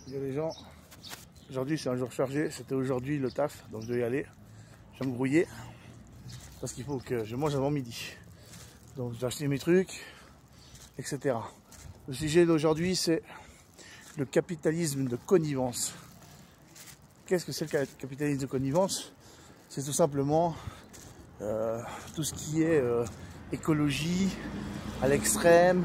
Yo les gens, aujourd'hui c'est un jour chargé, c'était aujourd'hui le taf, donc je dois y aller. Je vais me brouiller parce qu'il faut que je mange avant midi. Donc j'ai acheté mes trucs, etc. Le sujet d'aujourd'hui c'est le capitalisme de connivence. Qu'est-ce que c'est le capitalisme de connivence? C'est tout simplement tout ce qui est écologie à l'extrême,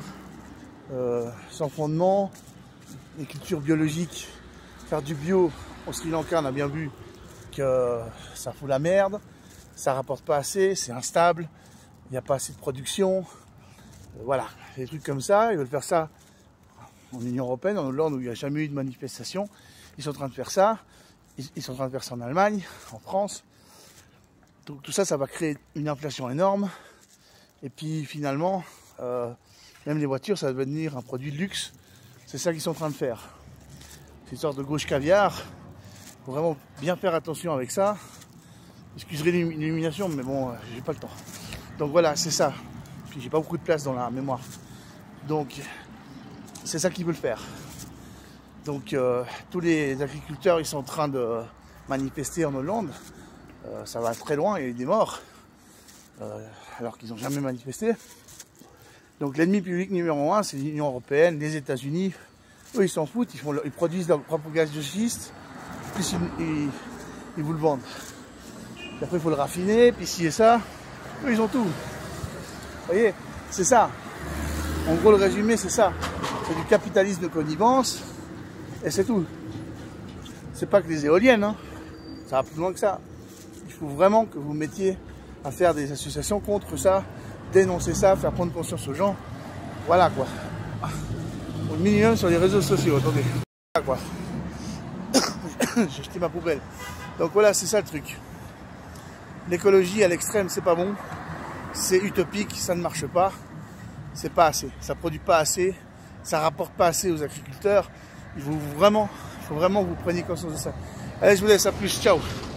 sans fondement, les cultures biologiques. Faire du bio au Sri Lanka, on a bien vu que ça fout la merde, ça rapporte pas assez, c'est instable, il n'y a pas assez de production. Voilà, des trucs comme ça, ils veulent faire ça en Union Européenne, en Hollande où il n'y a jamais eu de manifestation. Ils sont en train de faire ça, ils sont en train de faire ça en Allemagne, en France. Donc tout ça, ça va créer une inflation énorme. Et puis finalement, même les voitures, ça va devenir un produit de luxe. C'est ça qu'ils sont en train de faire. C'est une sorte de gauche caviar. Il faut vraiment bien faire attention avec ça. Excuserez l'illumination, mais bon, j'ai pas le temps. Donc voilà, c'est ça. Puis j'ai pas beaucoup de place dans la mémoire. Donc c'est ça qu'ils veulent faire. Donc tous les agriculteurs, ils sont en train de manifester en Hollande. Ça va très loin, il y a eu des morts. Alors qu'ils n'ont jamais manifesté. Donc l'ennemi public numéro 1, c'est l'Union Européenne, les États-Unis. Eux, ils s'en foutent, ils produisent leur propre gaz de schiste, puis ils vous le vendent. Puis après, il faut le raffiner, puis ci et ça. Eux, ils ont tout. Vous voyez, c'est ça. En gros, le résumé, c'est ça. C'est du capitalisme de connivence, et c'est tout. C'est pas que les éoliennes, hein. Ça va plus loin que ça. Il faut vraiment que vous vous mettiez à faire des associations contre ça, dénoncer ça, faire prendre conscience aux gens. Voilà quoi. Au minimum sur les réseaux sociaux, attendez. Voilà quoi. J'ai jeté ma poubelle. Donc voilà, c'est ça le truc. L'écologie à l'extrême, c'est pas bon. C'est utopique, ça ne marche pas. C'est pas assez. Ça produit pas assez. Ça rapporte pas assez aux agriculteurs. Il faut vraiment que vous preniez conscience de ça. Allez, je vous laisse, à plus. Ciao.